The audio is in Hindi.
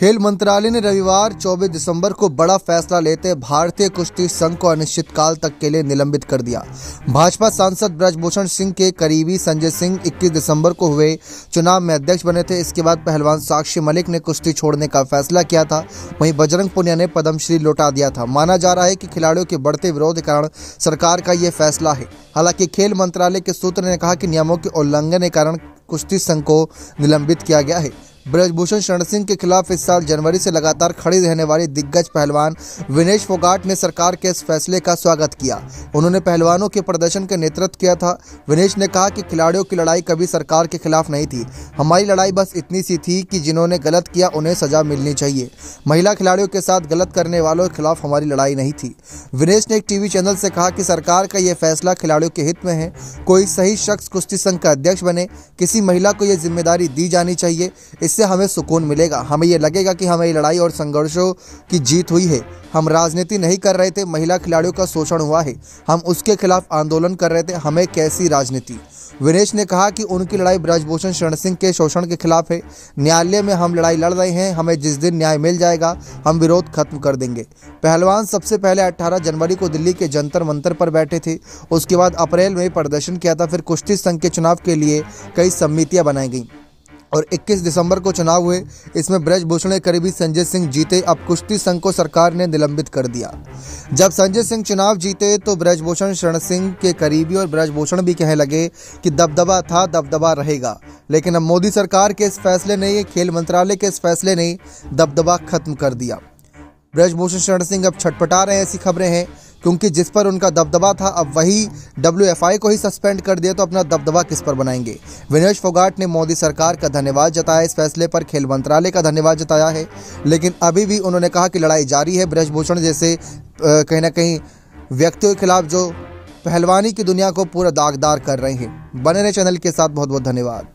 खेल मंत्रालय ने रविवार 24 दिसंबर को बड़ा फैसला लेते भारतीय कुश्ती संघ को अनिश्चितकाल तक के लिए निलंबित कर दिया। भाजपा सांसद ब्रजभूषण सिंह के करीबी संजय सिंह 21 दिसंबर को हुए चुनाव में अध्यक्ष बने थे। इसके बाद पहलवान साक्षी मलिक ने कुश्ती छोड़ने का फैसला किया था। वहीं बजरंग पुनिया ने पद्मश्री लौटा दिया था। माना जा रहा है कि खिलाड़ियों के बढ़ते विरोध के कारण सरकार का ये फैसला है। हालांकि खेल मंत्रालय के सूत्र ने कहा कि नियमों के उल्लंघन के कारण कुश्ती संघ को निलंबित किया गया है। ब्रजभूषण शरण सिंह के खिलाफ इस साल जनवरी से लगातार खड़ी रहने वाली दिग्गज पहलवान विनेश फोगाट ने सरकार के इस फैसले का स्वागत किया। उन्होंने पहलवानों के प्रदर्शन का नेतृत्व किया था। विनेश ने कहा कि खिलाड़ियों की लड़ाई कभी सरकार के खिलाफ नहीं थी। हमारी लड़ाई बस इतनी सी थी कि जिन्होंने गलत किया उन्हें सजा मिलनी चाहिए। महिला खिलाड़ियों के साथ गलत करने वालों के खिलाफ हमारी लड़ाई नहीं थी। विनेश ने एक टीवी चैनल से कहा कि सरकार का यह फैसला खिलाड़ियों के हित में है। कोई सही शख्स कुश्ती संघ का अध्यक्ष बने, किसी महिला को यह जिम्मेदारी दी जानी चाहिए। इससे हमें सुकून मिलेगा। हमें यह लगेगा कि हमारी लड़ाई और संघर्षों की जीत हुई है। हम राजनीति नहीं कर रहे थे। महिला खिलाड़ियों का शोषण हुआ है, हम उसके खिलाफ आंदोलन कर रहे थे। हमें कैसी राजनीति। विनेश ने कहा कि उनकी लड़ाई ब्रजभूषण शरण सिंह के शोषण के खिलाफ है। न्यायालय में हम लड़ाई लड़ रहे हैं। हमें जिस दिन न्याय मिल जाएगा हम विरोध खत्म कर देंगे। पहलवान सबसे पहले 18 जनवरी को दिल्ली के जंतर मंतर पर बैठे थे। उसके बाद अप्रैल में प्रदर्शन किया था। फिर कुश्ती संघ के चुनाव के लिए कई समितियां बनाई गई और 21 दिसंबर को चुनाव हुए। इसमें ब्रजभूषण के करीबी संजय सिंह जीते। अब कुश्ती संघ को सरकार ने निलंबित कर दिया। जब संजय सिंह चुनाव जीते तो ब्रजभूषण शरण सिंह के करीबी और ब्रजभूषण भी कहने लगे कि दबदबा था, दबदबा रहेगा। लेकिन अब मोदी सरकार के इस फैसले ने, खेल मंत्रालय के इस फैसले ने दबदबा खत्म कर दिया। ब्रजभूषण शरण सिंह अब छटपटा रहे हैं, ऐसी खबरें हैं, क्योंकि जिस पर उनका दबदबा था अब वही WFI को ही सस्पेंड कर दिया, तो अपना दबदबा किस पर बनाएंगे। विनेश फोगाट ने मोदी सरकार का धन्यवाद जताया। इस फैसले पर खेल मंत्रालय का धन्यवाद जताया है। लेकिन अभी भी उन्होंने कहा कि लड़ाई जारी है। ब्रजभूषण जैसे कहीं ना कहीं व्यक्तियों के खिलाफ जो पहलवानी की दुनिया को पूरा दागदार कर रहे हैं। बने रहे चैनल के साथ। बहुत बहुत धन्यवाद।